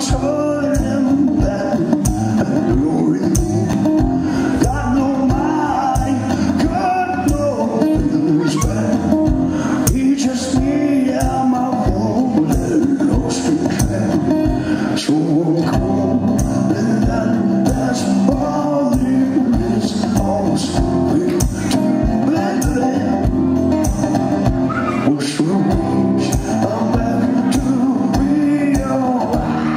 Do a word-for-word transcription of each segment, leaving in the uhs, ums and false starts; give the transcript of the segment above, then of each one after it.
turn him back and glory. Got no money, got no respect. He just me out my home and lost the track. So I'm cold, and that, that's all it is. All sweet to black land. What's the range? I'm back to Rio.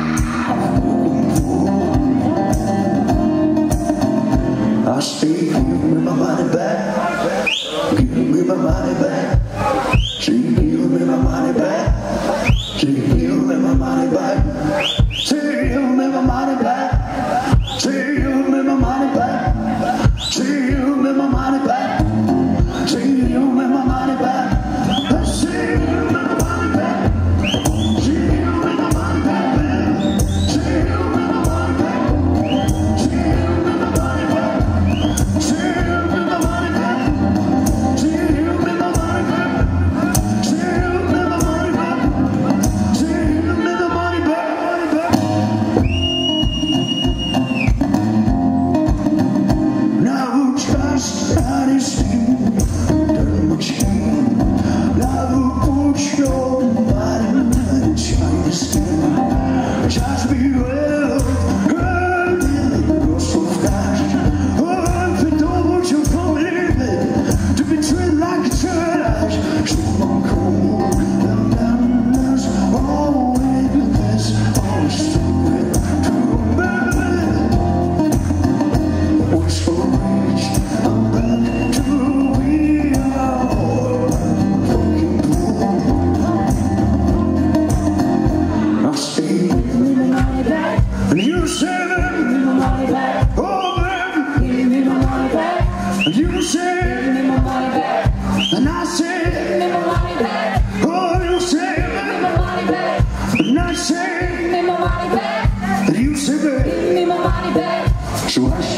I say, give me my money back. Give me my money back. Say, give me my money back. Say, give me my money back. Say, give me my money back. Say, give me my money back. Say, give me my money back. Say, give me my money back. Say, give me my money back. Say, give me my money back. Say, give me my money back. Say, give me my money back. Say, give me my money back. Say, give me my money back. Say, give me my money back. Say, give me the money back. Now just honesty, don't much gain. Now put your body in China skin. Just be real, girl, you're so fast. Oh, if you don't want you from living, to be treated like a trash. So I'm cold, and then there's always this all stupid to remember. What's for reach? I'm back to we are fucking poor. I stay, Give me my money back. and you say Give that, me my money back. oh man, Give me my money back. and you Give say, me my money back. and I say, Give me my money back. oh you say, Give me my money back. and I say, Give me my money back. and you say, Give me my money back. so I say.